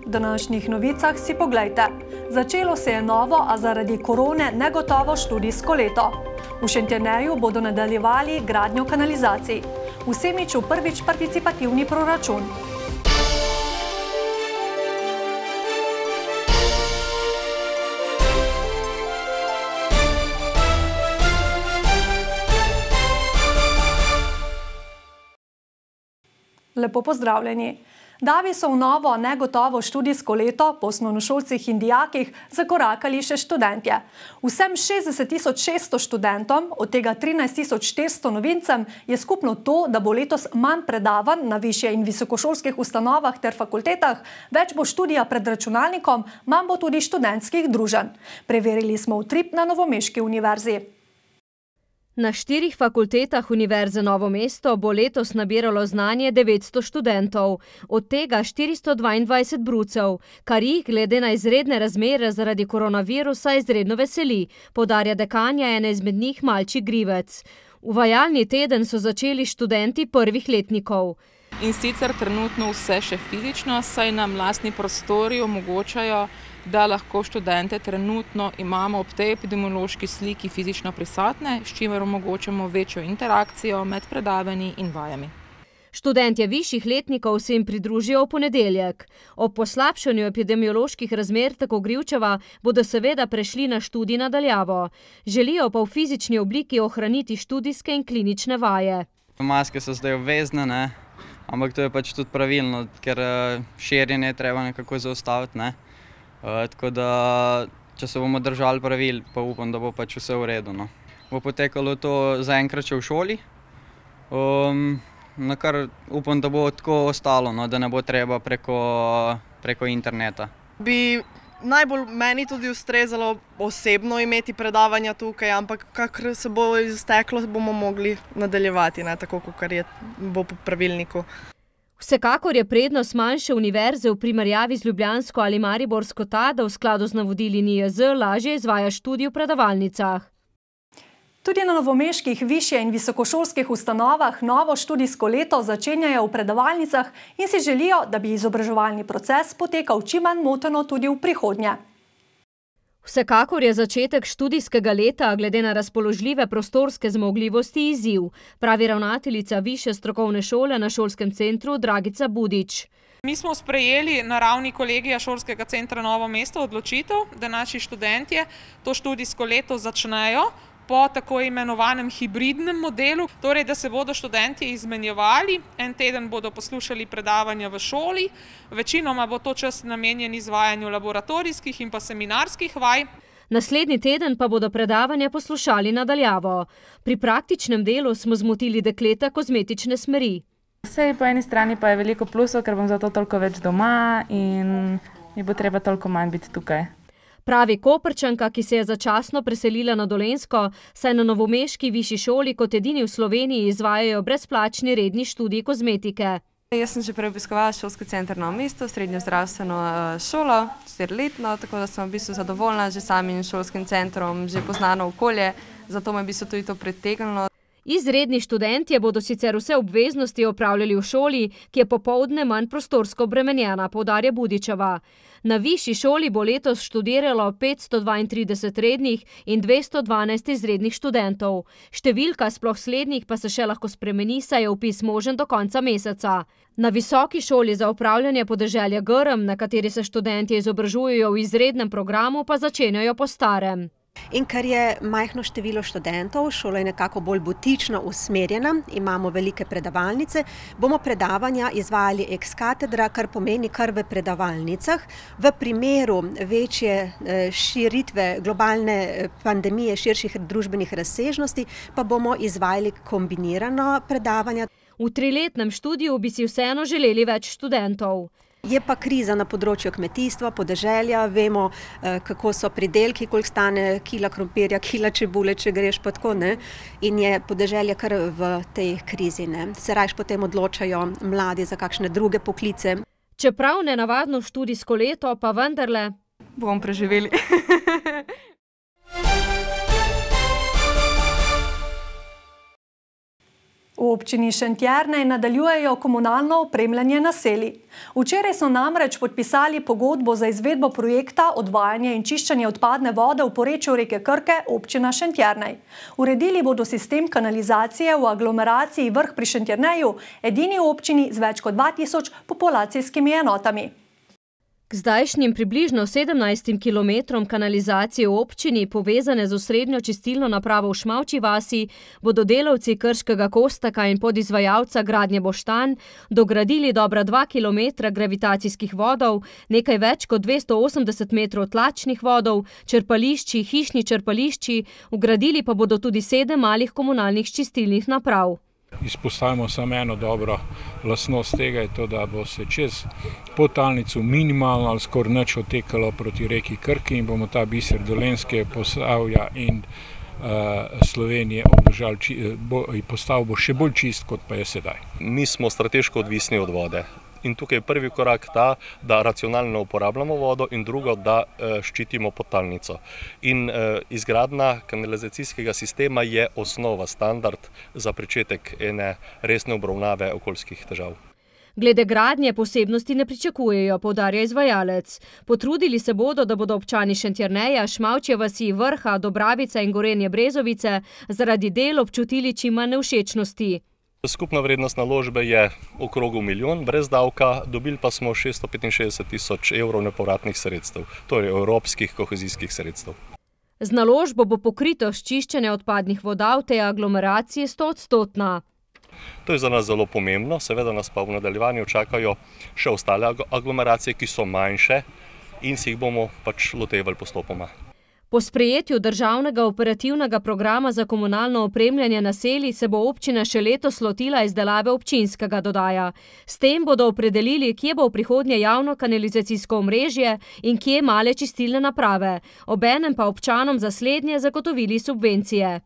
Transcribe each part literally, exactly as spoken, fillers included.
V današnjih novicah si poglejte. Začelo se je novo, a zaradi korone negotovo študijsko leto. V Šentjerneju bodo nadaljevali gradnjo kanalizacij. V Semiču prvič participativni proračun. Lepo pozdravljeni. Da bi so v novo negotovo študijsko leto po osnovnošolcih in dijakih zakorakali še študentje. Vsem šestdeset tisoč šeststo študentom, od tega trinajst tisoč štiristo novincem, je skupno to, da bo letos manj predavanj na višje in visokošolskih ustanovah ter fakultetah, več bo študija pred računalnikom, manj bo tudi študentskih druženj. Preverili smo utrip na Novomeški univerzi. Na štirih fakultetah Univerze Novo mesto bo letos nabiralo znanje devetsto študentov, od tega štiristo dvaindvajset brucev, kar jih glede na izredne razmere zaradi koronavirusa izredno veseli, poudarja dekanja ene izmed njih Malči Grivec. Uvajalni teden so začeli študenti prvih letnikov. In sicer trenutno vse še fizično, saj nam lastni prostori omogočajo, da lahko študente trenutno imamo ob tej epidemiološki sliki fizično prisotne, s čimer omogočamo večjo interakcijo med predavanji in vajami. Študentje višjih letnikov se jim pridružijo v ponedeljek. Ob poslabšanju epidemioloških razmer, tako Grivčeva, bodo seveda prešli na študij na daljavo. Želijo pa v fizični obliki ohraniti študijske in klinične vaje. Maske so zdaj obvezne, ne? Ampak to je pač tudi pravilno, ker širjenje je treba nekako zaustaviti, ne? Uh, tako da, če se bomo držali pravil, pa upam, da bo pač vse v redu. No. Bo potekalo to zaenkrat še v šoli, um, na kar upam, da bo tako ostalo, no, da ne bo treba preko, preko interneta. Bi najbolj meni tudi ustrezalo osebno imeti predavanja tukaj, ampak kakor se bo izteklo, bomo mogli nadaljevati, ne, tako kot je bo po pravilniku. Vsekakor je prednost manjše univerze v primerjavi z ljubljansko ali mariborsko ta, da v skladu z navodili N I J Z lažje izvaja študij v predavalnicah. Tudi na novomeških višje in visokošolskih ustanovah novo študijsko leto začenjajo v predavalnicah in si želijo, da bi izobraževalni proces potekal čim manj moteno tudi v prihodnje. Vsekakor je začetek študijskega leta glede na razpoložljive prostorske zmogljivosti izziv, pravi ravnateljica Višje strokovne šole na šolskem centru Dragica Budič. Mi smo sprejeli na ravni kolegija šolskega centra Novo mesto odločitev, da naši študentje to študijsko leto začnejo po tako imenovanem hibridnem modelu, torej da se bodo študentje izmenjevali, en teden bodo poslušali predavanja v šoli, večinoma bo to čas namenjen izvajanju laboratorijskih in pa seminarskih vaj. Naslednji teden pa bodo predavanja poslušali nadaljavo. Pri praktičnem delu smo zmotili dekleta kozmetične smeri. Vsej po eni strani pa je veliko plusov, ker bom zato toliko več doma in mi bo treba toliko manj biti tukaj. Pravi Koprčanka, ki se je začasno preselila na Dolenjsko, saj na novomeški višji šoli kot edini v Sloveniji izvajajo brezplačni redni študij kozmetike. Jaz sem že prej obiskovala šolski center Novo mesto, srednjo zdravstveno šolo, štiriletno, tako da sem v bistvu zadovoljna že samim šolskim centrom, že poznano okolje, zato me v bistvu tudi to pritegnilo. Izredni študentje bodo sicer vse obveznosti opravljali v šoli, ki je popoldne manj prostorsko obremenjena, poudarja Budičeva. Na višji šoli bo letos študiralo petsto dvaintrideset rednih in dvesto dvanajst izrednih študentov. Številka sploh slednjih pa se še lahko spremeni, saj je vpis možen do konca meseca. Na visoki šoli za upravljanje podeželja Grm, na kateri se študentje izobražujejo v izrednem programu, pa začenjajo po starem. In ker je majhno število študentov, šola je nekako bolj butično usmerjena, imamo velike predavalnice, bomo predavanja izvajali ex katedra, kar pomeni kar v predavalnicah. V primeru večje širitve globalne pandemije širših družbenih razsežnosti pa bomo izvajali kombinirano predavanja. V triletnem študiju bi si vseeno želeli več študentov. Je pa kriza na področju kmetijstva, podeželja, vemo, kako so pridelki, koliko stane kila krompirja, kila čebule, če greš pa tako, ne? In je podeželje kar v tej krizi, ne? Se rajš potem odločajo mladi za kakšne druge poklice. Čeprav nenavadno študijsko leto, pa vendarle bomo preživeli. V občini Šentjernej nadaljujejo komunalno opremljanje naselij. Včeraj so namreč podpisali pogodbo za izvedbo projekta odvajanje in čiščenje odpadne vode v porečju reke Krke, občina Šentjernej. Uredili bodo sistem kanalizacije v aglomeraciji Vrh pri Šentjerneju, edini v občini z več kot dva tisoč populacijskimi enotami. K zdajšnjim približno sedemnajstim kilometrom kanalizacije v občini, povezane z osrednjo čistilno napravo v Šmavči vasi, bodo delavci Krškega Kostaka in podizvajalca gradnje Boštanj dogradili dobra dva kilometra gravitacijskih vodov, nekaj več kot dvesto osemdeset metrov tlačnih vodov, črpališči, hišni črpališči, vgradili pa bodo tudi sedem malih komunalnih čistilnih naprav. Izpostavimo samo eno dobro lastnost tega, je to, da bo se čez podtalnico minimalno ali skoraj nič otekalo proti reki Krki in bomo ta biser Dolenjske, Posavja in uh, Slovenije obdržali, bo, postal bo še bolj čist, kot pa je sedaj. Mi smo strateško odvisni od vode. In tukaj je prvi korak ta, da racionalno uporabljamo vodo in drugo, da e, ščitimo podtalnico. In e, izgradnja kanalizacijskega sistema je osnova, standard za pričetek ene resne obravnave okoljskih težav. Glede gradnje posebnosti ne pričakujejo, poudarja izvajalec. Potrudili se bodo, da bodo občani Šentjerneja, Šmavčje vasi, Vrha, Dobravice in Gorenje Brezovice zaradi del občutili čim manj nevšečnosti. Skupna vrednost naložbe je okrogu milijon, brez davka, dobili pa smo šeststo petinšestdeset tisoč evrov nepovratnih sredstev, torej evropskih kohezijskih sredstev. Z naložbo bo pokritost čiščenja odpadnih voda v tej aglomeraciji stoodstotna. To je za nas zelo pomembno, seveda nas pa v nadaljevanju čakajo še ostale aglomeracije, ki so manjše in si jih bomo pač lotevali postopoma. Po sprejetju državnega operativnega programa za komunalno opremljanje naselij se bo občina še letos lotila izdelave občinskega, dodaja. S tem bodo opredelili, kje bo v prihodnje javno kanalizacijsko omrežje in kje male čistilne naprave. Obenem pa občanom za slednje zagotovili subvencije.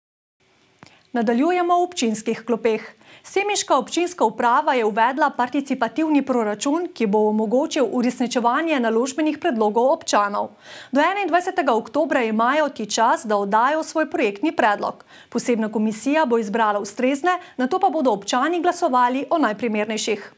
Nadaljujemo v občinskih klopeh. Semiška občinska uprava je uvedla participativni proračun, ki bo omogočil uresničevanje naložbenih predlogov občanov. Do enaindvajsetega oktobra imajo ti čas, da oddajo svoj projektni predlog. Posebna komisija bo izbrala ustrezne, nato pa bodo občani glasovali o najprimernejših.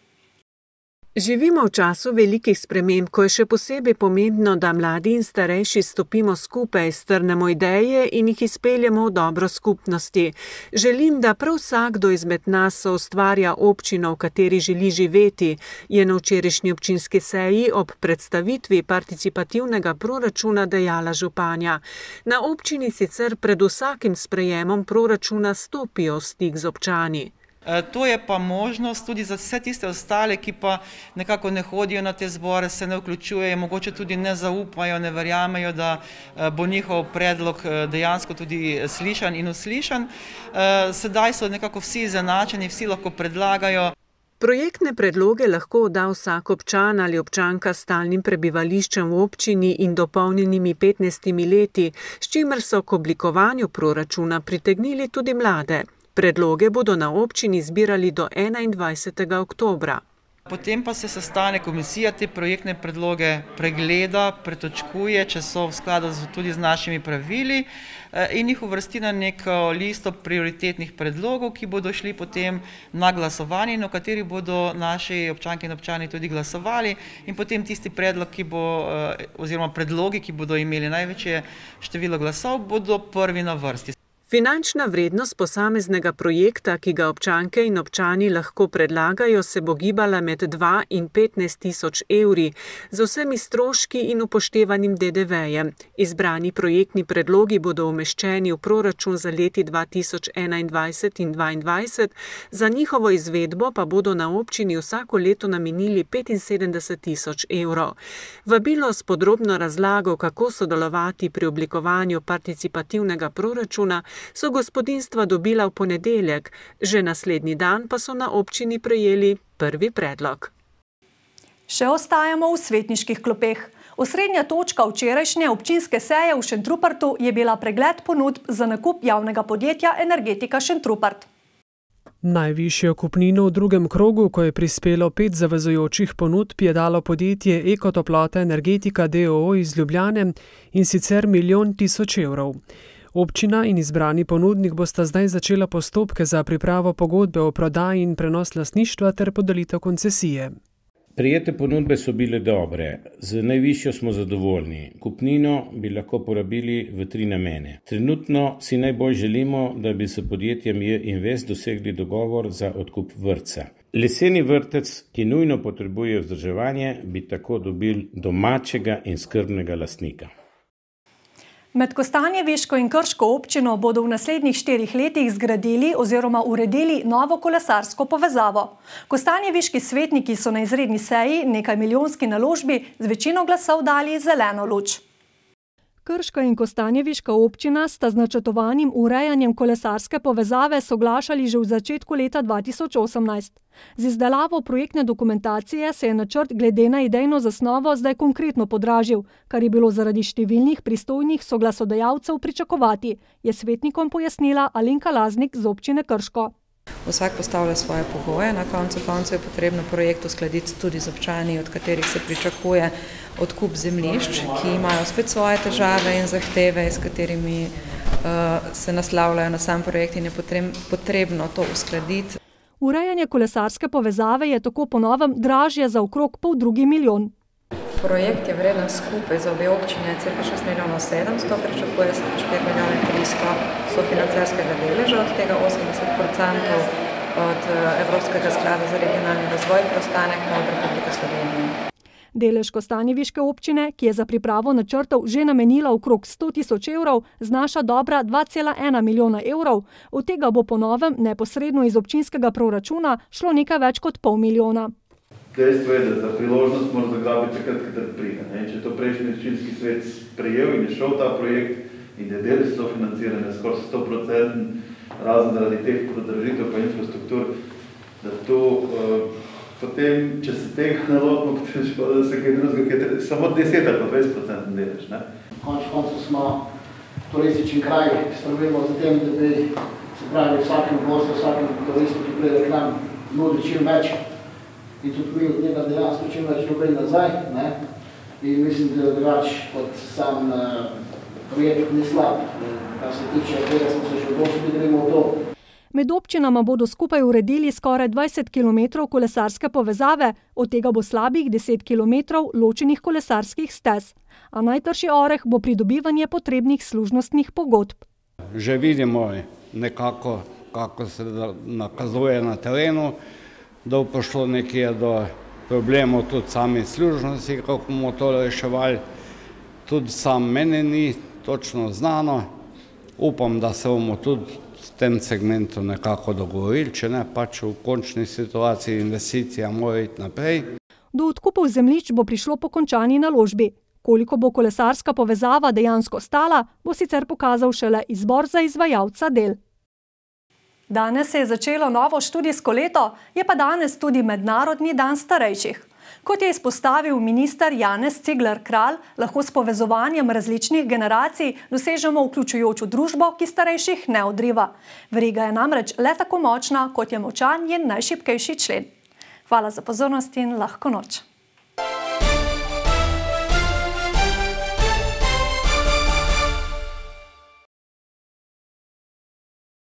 Živimo v času velikih sprememb, ko je še posebej pomembno, da mladi in starejši stopimo skupaj, strnemo ideje in jih izpeljemo v dobro skupnosti. Želim, da prav vsakdo izmed nas soustvarja občino, v kateri želi živeti, je na včerajšnji občinski seji ob predstavitvi participativnega proračuna dejala županja. Na občini sicer pred vsakim sprejemom proračuna stopijo v stik z občani. To je pa možnost tudi za vse tiste ostale, ki pa nekako ne hodijo na te zbore, se ne vključujejo, mogoče tudi ne zaupajo, ne verjamejo, da bo njihov predlog dejansko tudi slišan in uslišan. Sedaj so nekako vsi izenačeni, vsi lahko predlagajo. Projektne predloge lahko odda vsak občan ali občanka s stalnim prebivališčem v občini in dopolnjenimi petnajstimi leti, s čimer so k oblikovanju proračuna pritegnili tudi mlade. Predloge bodo na občini zbirali do enaindvajsetega oktobra. Potem pa se sestane komisija, te projektne predloge pregleda, pretočkuje, če so v skladu tudi z našimi pravili in jih uvrsti na neko listo prioritetnih predlogov, ki bodo šli potem na glasovanje in o katerih bodo naši občanke in občani tudi glasovali in potem tisti predlog, ki bo, oziroma predlogi, ki bodo imeli največje število glasov, bodo prvi na vrsti. Finančna vrednost posameznega projekta, ki ga občanke in občani lahko predlagajo, se bo gibala med dva in petnajst tisoč evri, z vsemi stroški in upoštevanim de de vejem. Izbrani projektni predlogi bodo umeščeni v proračun za leti dva tisoč enaindvajset in dvaindvajset, za njihovo izvedbo pa bodo na občini vsako leto namenili petinsedemdeset tisoč evrov. Vabilo s podrobno razlago, kako sodelovati pri oblikovanju participativnega proračuna, so gospodinjstva dobila v ponedeljek, že naslednji dan pa so na občini prejeli prvi predlog. Še ostajamo v svetniških klopeh. Osrednja točka včerajšnje občinske seje v Šentrupertu je bila pregled ponudb za nakup javnega podjetja Energetika Šentrupert. Najvišjo kupnino v drugem krogu, ko je prispelo pet zavezujočih ponudb, je dalo podjetje Ekotoplota Energetika d. o. o. iz Ljubljane in sicer milijon tisoč evrov. Občina in izbrani ponudnik bosta zdaj začela postopke za pripravo pogodbe o prodaji in prenos lastništva ter podelitev koncesije. Prejete ponudbe so bile dobre, z najvišjo smo zadovoljni. Kupnino bi lahko porabili v tri namene. Trenutno si najbolj želimo, da bi s podjetjem J Invest dosegli dogovor za odkup vrtca. Leseni vrtec, ki nujno potrebuje vzdrževanje, bi tako dobil domačega in skrbnega lastnika. Med Kostanjeviško in Krško občino bodo v naslednjih štirih letih zgradili oziroma uredili novo kolesarsko povezavo. Kostanjeviški svetniki so na izredni seji nekaj milijonski naložbi z večino glasov dali zeleno luč. Krška in Kostanjeviška občina sta z načrtovanim urejanjem kolesarske povezave soglašali že v začetku leta dva tisoč osemnajst. Z izdelavo projektne dokumentacije se je načrt glede na idejno zasnovo zdaj konkretno podražil, kar je bilo zaradi številnih pristojnih soglasodajalcev pričakovati, je svetnikom pojasnila Alenka Laznik z občine Krško. Vsak postavlja svoje pogoje, na koncu koncu je potrebno projekt uskladiti tudi z občani, od katerih se pričakuje odkup zemljišč, ki imajo spet svoje težave in zahteve, s katerimi uh, se naslavljajo na sam projekt in je potrebno to uskladiti. Urejanje kolesarske povezave je tako po novem dražje za okrog pol drugi milijon. Projekt je vreden skupaj za obe občine cirka šest milijonov sedemsto, pričakuje se štiri milijone tristo sofinancerskega deleža, od tega osemdeset procentov od Evropskega sklada za regionalni razvoj, preostanek pa od Republike Slovenije. Delež Kostanjeviške občine, ki je za pripravo načrtov že namenila okrog sto tisoč evrov, znaša dobra dva cela ena milijona evrov, od tega bo po novem neposredno iz občinskega proračuna šlo nekaj več kot pol milijona. Dejstvo je, da za priložnost mora zagrabiti takrat, kadar pride. Če je to prejšnji občinski svet sprejel in je šel ta projekt in je del sofinanciranja skoraj sto procentov, razen zaradi teh podražitev pa infrastruktur, da to potem, če se tega nalotimo, potem škoda, da se kaj drugega, ker je samo deset ali pa dvajset procentov delež. Konč koncu smo turistični kraj, strvimo za tem, da bi se pravi vsakem gostu, vsakem turistu, ki pride k nam, nudi čim več. In tudi mi od njega dejansko čim več dobili nazaj. Ne? In mislim, da drugač kot sam projekt ni slab. Kar se tiče tega, smo se še odločili, da gremo v to. Med občinama bodo skupaj uredili skoraj dvajset kilometrov kolesarske povezave, od tega bo slabih deset kilometrov ločenih kolesarskih stez. A najtrši oreh bo pridobivanje potrebnih služnostnih pogodb. Že vidimo nekako, kako se nakazuje na terenu, da bo prišlo nekje do problemov tudi sami služnosti, kako bomo to reševali. Tudi sam meni ni točno znano. Upam, da se bomo tudi v tem segmentu nekako dogovorili, če ne pač v končni situaciji investicija mora iti naprej. Do odkupov zemljišč bo prišlo po končani naložbi. Koliko bo kolesarska povezava dejansko stala, bo sicer pokazal šele izbor za izvajalca del. Danes se je začelo novo študijsko leto, je pa danes tudi Mednarodni dan starejših. Kot je izpostavil minister Janez Cigler Kralj, lahko s povezovanjem različnih generacij dosežemo vključujočo družbo, ki starejših ne odriva. Veriga je namreč le tako močna, kot je močan njen najšibkejši člen. Hvala za pozornost in lahko noč.